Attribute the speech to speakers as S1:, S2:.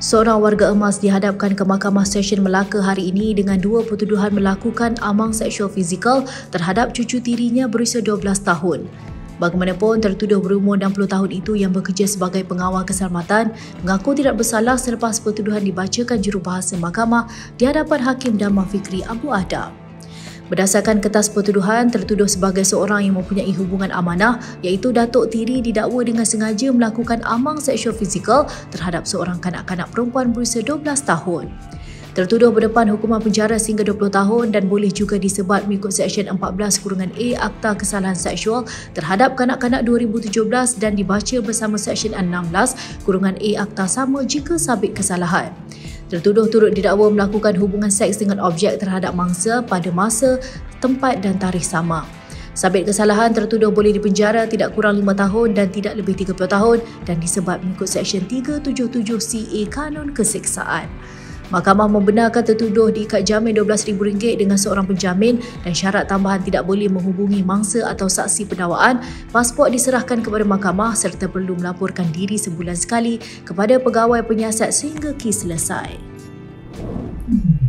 S1: Seorang warga emas dihadapkan ke Mahkamah Session Melaka hari ini dengan dua pertuduhan melakukan amang seksual fizikal terhadap cucu tirinya berusia 12 tahun. Bagaimanapun, tertuduh berumur 60 tahun itu yang bekerja sebagai pengawal keselamatan mengaku tidak bersalah selepas pertuduhan dibacakan jurubahasa mahkamah di hadapan Hakim Damar Fikri Abu Adab. Berdasarkan kertas pertuduhan, tertuduh sebagai seorang yang mempunyai hubungan amanah iaitu Datuk Tiri didakwa dengan sengaja melakukan amang seksual fizikal terhadap seorang kanak-kanak perempuan berusia 12 tahun. Tertuduh berdepan hukuman penjara sehingga 20 tahun dan boleh juga disebat mengikut Seksyen 14-A Akta Kesalahan Seksual terhadap kanak-kanak 2017 dan dibaca bersama Seksyen 16-A Akta sama jika sabit kesalahan. Tertuduh turut didakwa melakukan hubungan seks dengan objek terhadap mangsa pada masa, tempat dan tarikh sama. Sabit kesalahan, tertuduh boleh dipenjara tidak kurang 5 tahun dan tidak lebih 30 tahun dan disebat mengikut Seksyen 377CA Kanun Keseksaan. Mahkamah membenarkan tertuduh diikat jamin RM12,000 dengan seorang penjamin dan syarat tambahan tidak boleh menghubungi mangsa atau saksi pendakwaan. Pasport diserahkan kepada mahkamah serta perlu melaporkan diri sebulan sekali kepada pegawai penyiasat sehingga kes selesai.